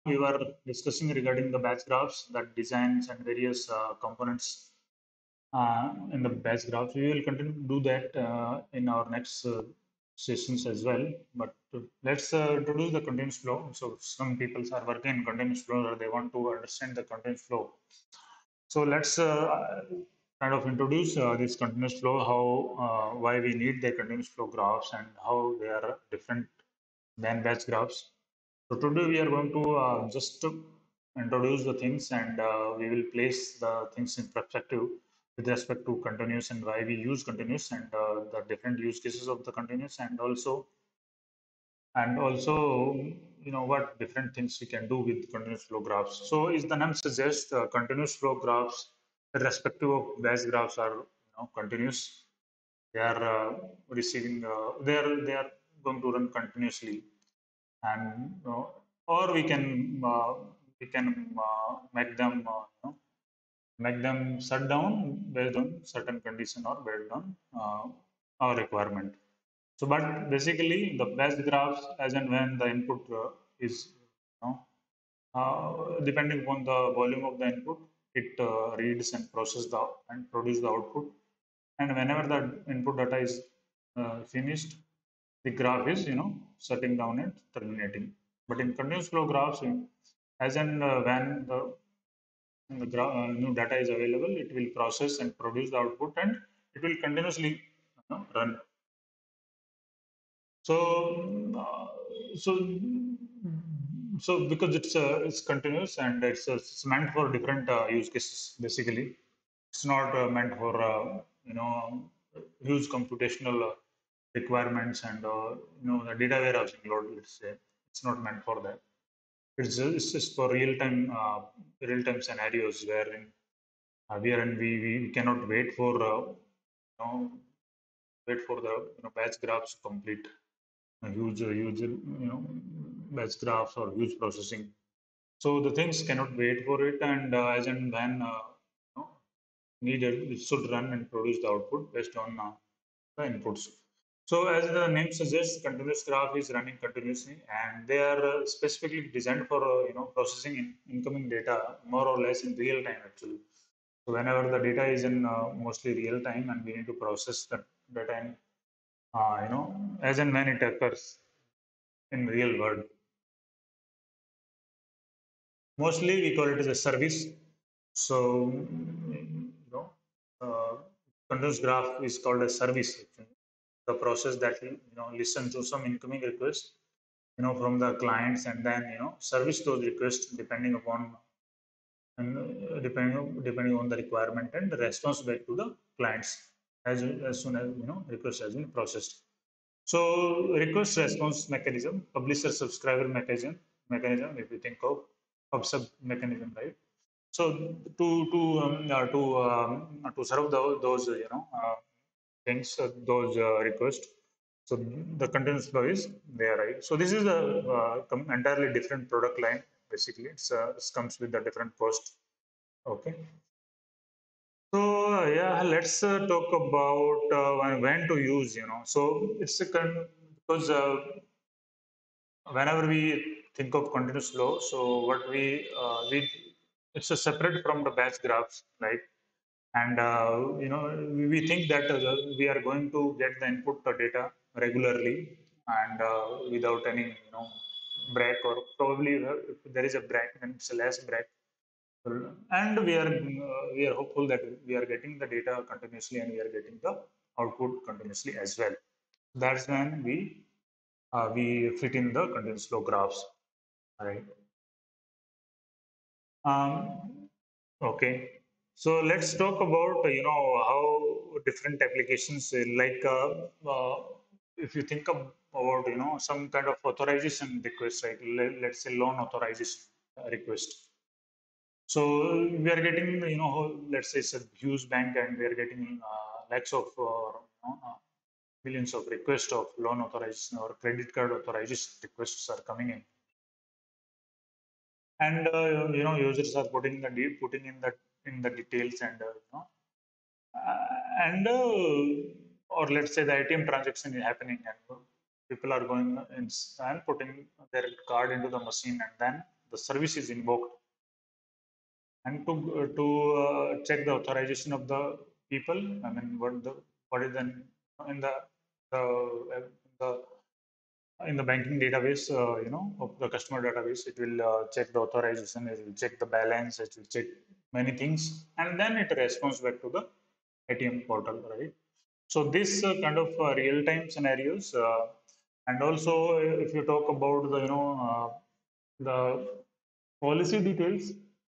we were discussing regarding the batch graphs, that designs and various components in the batch graphs. We will continue to do that in our next sessions as well. But let's introduce the continuous flow. So some people are working in continuous flow, or they want to understand the continuous flow. So let's kind of introduce this continuous flow, how why we need the continuous flow graphs and how they are different than batch graphs. So today we are going to just introduce the things, and we will place the things in perspective with respect to continuous and why we use continuous, and the different use cases of the continuous, and also what different things we can do with continuous flow graphs. So as the name suggests, continuous flow graphs irrespective of batch graphs are continuous. They are receiving they are going to run continuously, and or we can make them make them shut down based on certain condition or based on our requirement. So, but basically, the batch graphs, as and when the input is, depending upon the volume of the input, it reads and processes the and produce the output. And whenever the input data is finished, the graph is, shutting down and terminating. But in continuous flow graphs, as and when the new data is available, it will process and produce the output, and it will continuously run. So, so because it's continuous, and it's meant for different use cases. Basically, it's not meant for huge computational requirements and the data warehousing load. Let's say it's not meant for that. It's just for real time scenarios wherein we cannot wait for the batch graphs to complete a huge batch graphs or huge processing. So the things cannot wait for it, and as and when needed, it should run and produce the output based on the inputs. So as the name suggests, continuous graph is running continuously, and they are specifically designed for processing incoming data more or less in real time actually. So whenever the data is in mostly real time, and we need to process the data in as and when it occurs in real world. Mostly we call it as a service. So, continuous graph is called a service. The process that listen to some incoming requests, from the clients, and then service those requests depending on the requirement and the response back to the clients as soon as request has been processed. So request response mechanism, publisher subscriber mechanism, if you think of sub mechanism, right? So to serve those things, those requests. So the continuous flow is there, right? So this is a entirely different product line. Basically, it comes with a different cost. Okay. So yeah, let's talk about when to use. So it's because whenever we think of continuous flow, so what we it's a separate from the batch graphs, right? And we think that we are going to get the input data regularly, and without any break, or probably if there is a break, then it's a less break. And we are hopeful that we are getting the data continuously, and we are getting the output continuously as well. That's when we fit in the continuous flow graphs, right? Okay, so let's talk about how different applications if you think about some kind of authorization request, right? Let's say loan authorization request. So we are getting let's say it's a huge bank, and we are getting lakhs of millions of requests of loan authorization or credit card authorization requests are coming in, and users are putting in the details, and and or let's say the ATM transaction is happening, and people are going and putting their card into the machine, and then the service is invoked, and to check the authorization of the people. I mean, what is then in the the in the banking database, of the customer database, it will check the authorization, it will check the balance, it will check many things, and then it responds back to the ATM portal, right? So this kind of real-time scenarios, and also if you talk about the policy details,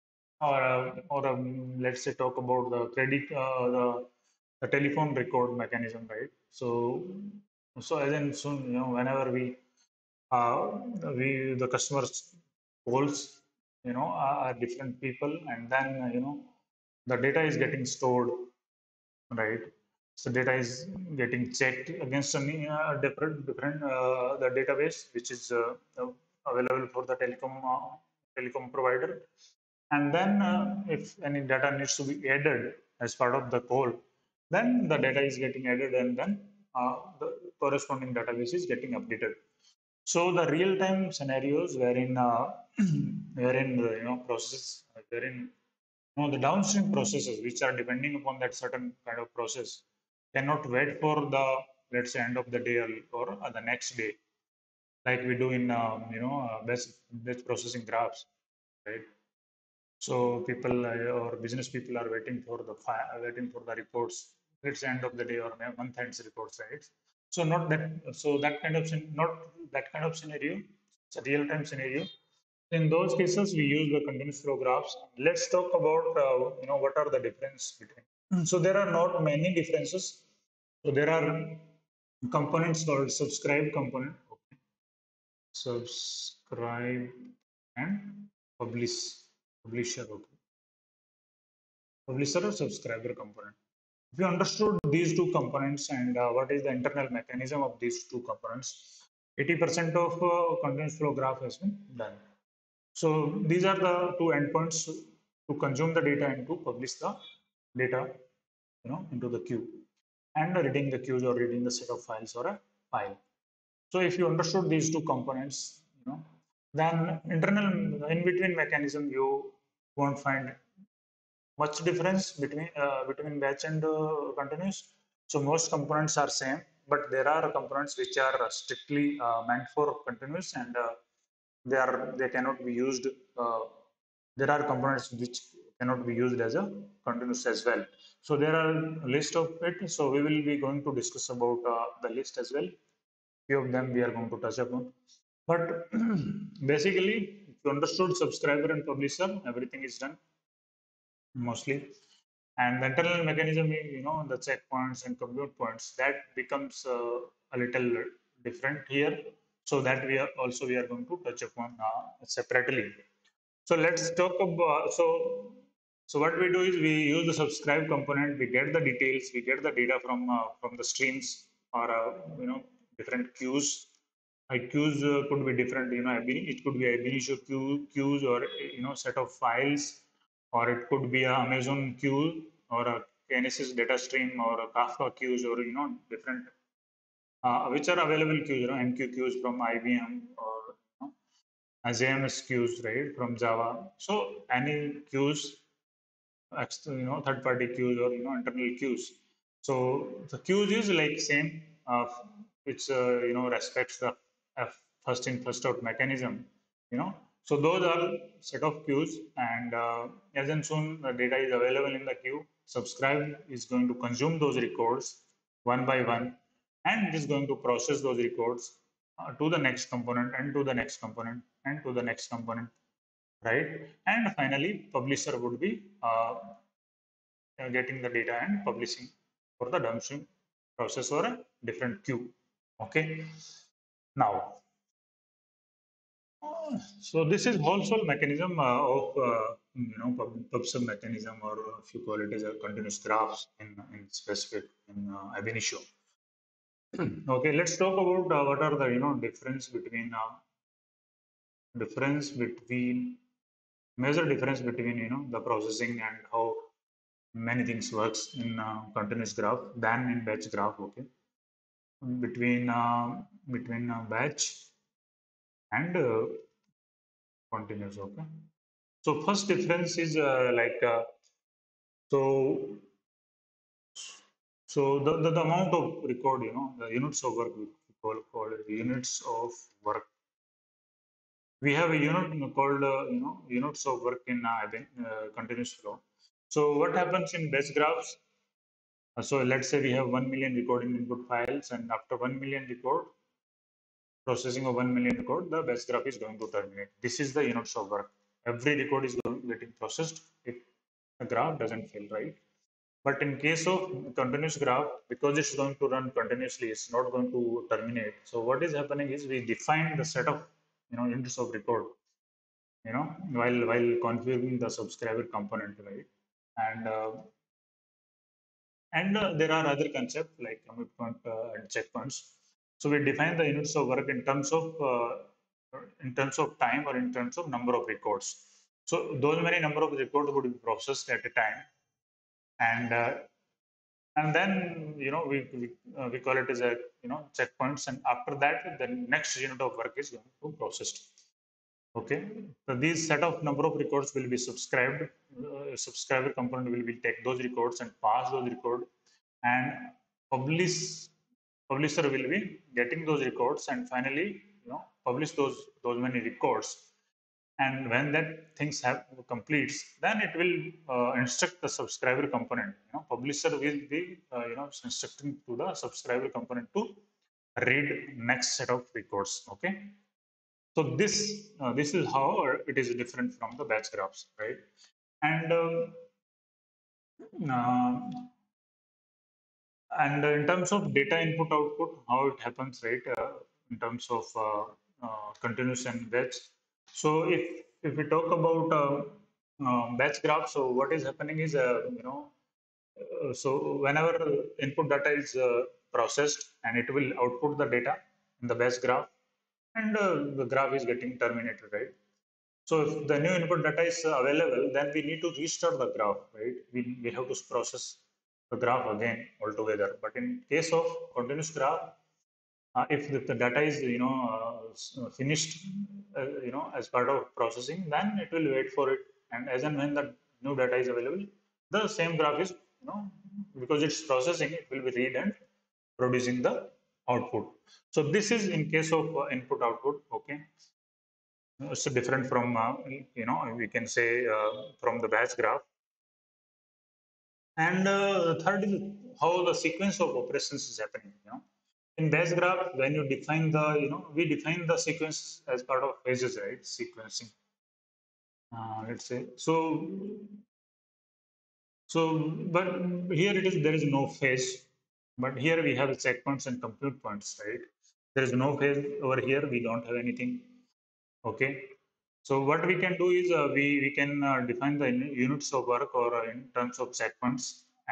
or let's say talk about the the telephone record mechanism, right? So as in soon, whenever uh, we the customers calls, are different people, and then the data is getting stored, right? So data is getting checked against any different the database which is available for the telecom provider, and then if any data needs to be added as part of the call, then the data is getting added, and then the corresponding database is getting updated. So the real-time scenarios wherein wherein process wherein the downstream processes which are depending upon that certain kind of process cannot wait for the, let's say, end of the day, or the next day, like we do in batch processing graphs, right? So people or business people are waiting for the reports. It's end of the day or month ends reports, right? So not that so that kind of not that kind of scenario. It's a real time scenario. In those cases, we use the continuous flow graphs. Let's talk about what are the difference between. So there are not many differences. So there are components called subscribe component, subscribe, and publish publisher. Okay, publisher or subscriber component. If you understood these two components and what is the internal mechanism of these two components, 80% of continuous flow graph has been done. So these are the two endpoints to consume the data and to publish the data, into the queue, and reading the queues or reading the set of files or a file. So if you understood these two components, then internal in between mechanism you won't find much difference between batch and continuous. So most components are same, but there are components which are strictly meant for continuous, and they cannot be used. Uh, there are components which cannot be used as a continuous as well. So there are a list of it. So we will be going to discuss about the list as well. Few of them we are going to touch upon. But basically, if you understood subscriber and publisher, everything is done mostly. And the internal mechanism, the checkpoints and compute points, that becomes a little different here. So that we are going to touch upon separately. So let's talk about so what we do is we use the subscribe component. We get the details. We get the data from the streams, or different queues. Queues could be different. It could be a initio queues, or set of files, or it could be a Amazon queue, or a Kinesis data stream, or a Kafka queues, or different which are available queues. MQ queues from IBM, or as AMS queues, right, from Java. So any queues, third party queues, or internal queues. So the queues is like same, which respects the first in first out mechanism. So those are set of queues, and as and soon the data is available in the queue, subscribe is going to consume those records one by one, and it is going to process those records to the next component, and to the next component, and to the next component, right? And finally, publisher would be getting the data and publishing for the downstream process or a different queue. Okay. Now, so this is whole mechanism of PubSub mechanism, or if you call it as a continuous graphs in specific in ab initio. Okay, let's talk about what are the difference between major difference between the processing and how many things works in continuous graph than in batch graph. Okay, between batch and continuous. Okay. So first difference is so the amount of record, the units of work we call it units of work. We have a unit called units of work in continuous flow. So what happens in batch graphs? So let's say we have 1 million recording input files, and after 1 million record processing of 1 million record, the batch graph is going to terminate. This is the units of work. Every record is getting processed if the graph doesn't fail, right? But in case of continuous graph, because it's going to run continuously, it's not going to terminate. So what is happening is we define the set of units of record, while configuring the subscriber component, right? And there are other concepts like commit point and checkpoints. So we define the units of work in terms of time or in terms of number of records. So those many number of records would be processed at a time, and then we call it as a checkpoints, and after that the next unit of work is going to be processed. Okay, so these set of number of records will be subscribed. Subscriber component will take those records and pass those records, and publish publisher will be getting those records and finally publish those many records. And when that things have completes, then it will instruct the subscriber component. Publisher will be instructing to the subscriber component to read next set of records. Okay, so this is how it is different from the batch graphs, right? And uh, in terms of data input output, how it happens, right? In terms of continuous and batch. So if we talk about batch graph, so what is happening is so whenever input data is processed, and it will output the data in the batch graph, and the graph is getting terminated, right? So if the new input data is available, then we need to restart the graph, right? We have to process the graph again altogether. But in case of continuous graph, if the data is finished, as part of processing, then it will wait for it, and as and when the new data is available, the same graph is because it's processing, it will be read and producing the output. So this is in case of input output. Okay, it's different from we can say from the batch graph. And the third is how the sequence of operations is happening. In batch graph, when you define the we define the sequence as part of phases, right? Sequencing. Let's say so, but here it is, there is no phase, but here we have checkpoints and compute points, right? There is no phase over here, we don't have anything. Okay, so what we can do is we can define the units of work or in terms of checkpoints,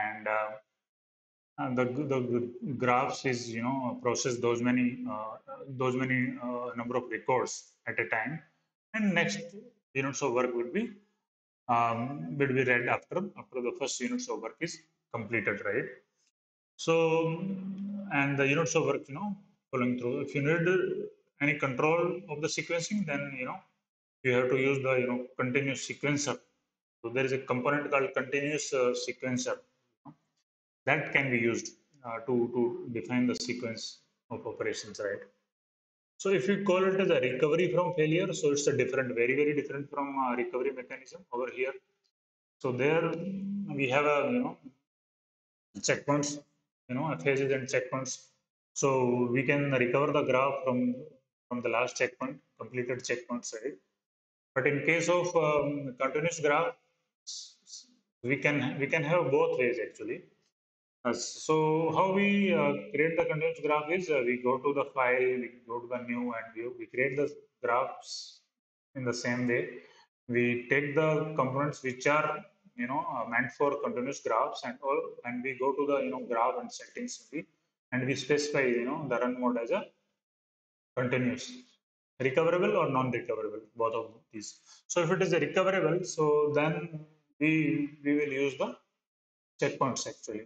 and the graphs is process those many number of records at a time, and next units of work will be read after the first units of work is completed, right? So and the units of work following through. If you need any control of the sequencing, then you have to use the continuous sequencer. So there is a component called continuous sequencer that can be used to define the sequence of operations, right? So if we call it as a recovery from failure, so it's a different, very very different from recovery mechanism over here. So there we have a checkpoints, phases and checkpoints. So we can recover the graph from the last checkpoint, completed checkpoints, right? But in case of continuous graph, we can have both ways actually. So how we create the continuous graph is we go to the file, we go to the new, and we create the graphs in the same way. We take the components which are meant for continuous graphs, and we go to the graph and settings, and we specify the run mode as a continuous, recoverable or non-recoverable, both of these. So if it is a recoverable, so then we will use the checkpoints actually.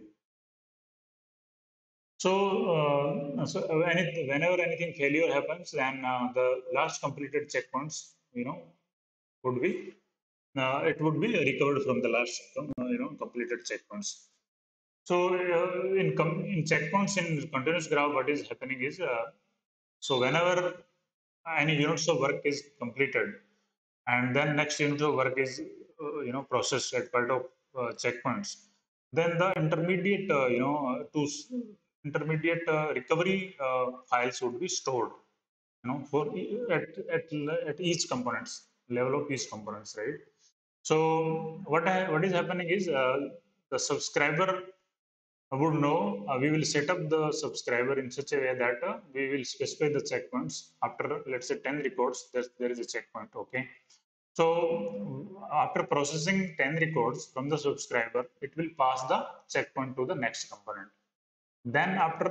So whenever anything failure happens, then the last completed checkpoints, would be it would be recovered from the last completed checkpoints. So in checkpoints in continuous graph, what is happening is so whenever any units of work is completed, and then next unit of work is processed at part of checkpoints, then the intermediate intermediate recovery files would be stored, for at each components level of each components, right? So what is happening is the subscriber would know, we will set up the subscriber in such a way that we will specify the checkpoints after, let's say, 10 records, there is a checkpoint, okay? So after processing 10 records from the subscriber, it will pass the checkpoint to the next component. Then after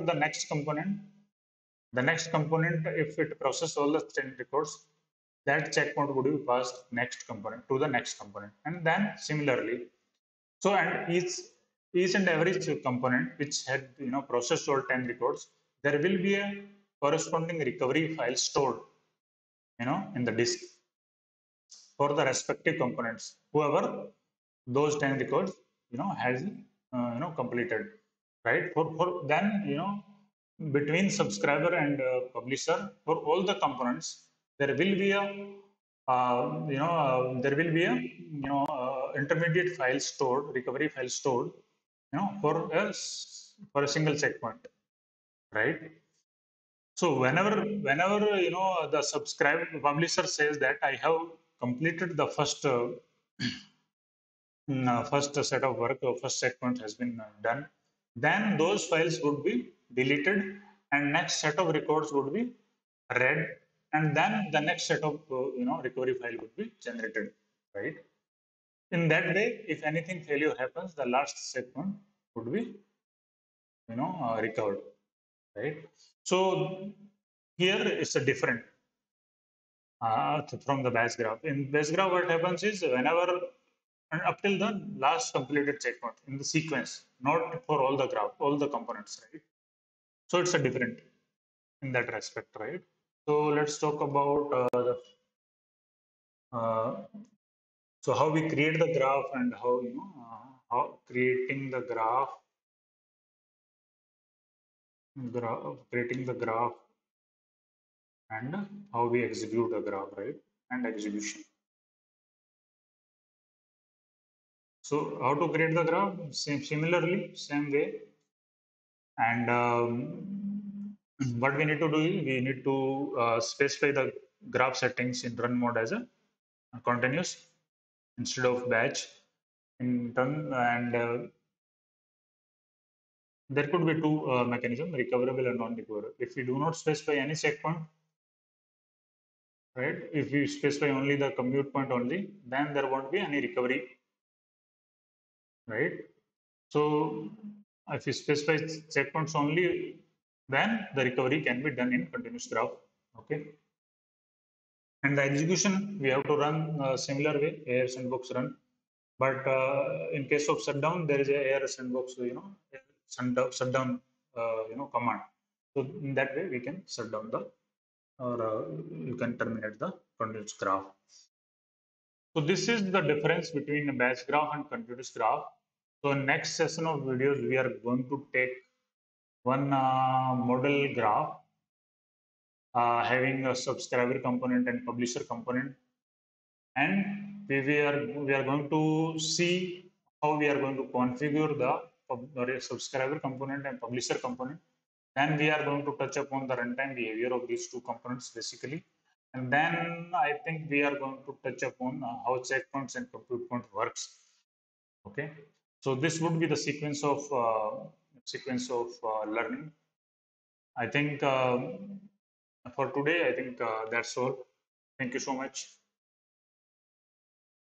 the next component, if it processes all the 10 records, that checkpoint would be passed next component to the next component, and then similarly. So and each and every component which had processed all 10 records, there will be a corresponding recovery file stored in the disk for the respective components, whoever those 10 records has completed, right? For then between subscriber and publisher, for all the components, there will be a there will be a intermediate file stored, recovery file stored, for a single checkpoint, right? So whenever the subscribe publisher says that I have completed the first set of work, or first checkpoint has been done, then those files would be deleted, and next set of records would be read, and then the next set of recovery file would be generated, right? In that way, if anything failure happens, the last checkpoint would be recovered, right? So here it's a different from the batch graph. In batch graph, what happens is whenever and up till the last completed checkpoint in the sequence, not for all the graph, all the components, right? So it's a different in that respect, right? So let's talk about uh, so how we create the graph, and how how creating the creating the graph, and how we execute a graph, right? And execution. So how to create the graph? Similarly, same way. And what we need to do is we need to specify the graph settings in run mode as a continuous instead of batch in run. And there could be two mechanisms, recoverable and non-recoverable. If we do not specify any checkpoint, right? If we specify only the commute point only, then there won't be any recovery, right? So if we specify checkpoints only, then the recovery can be done in continuous graph. Okay. And the execution we have to run similar way, AR sandbox run. But in case of shutdown, there is a AR sandbox, shutdown, command. So in that way, we can shut down the, or you can terminate the continuous graph. So this is the difference between a batch graph and continuous graph. So next session of videos, we are going to take one model graph having a subscriber component and publisher component, and we are going to see how we are going to configure the subscriber component and publisher component. Then we are going to touch upon the runtime behavior of these two components basically, and then I think we are going to touch upon how checkpoints and compute point works. Okay, so this would be the sequence of learning. I think for today, I think that's all. Thank you so much.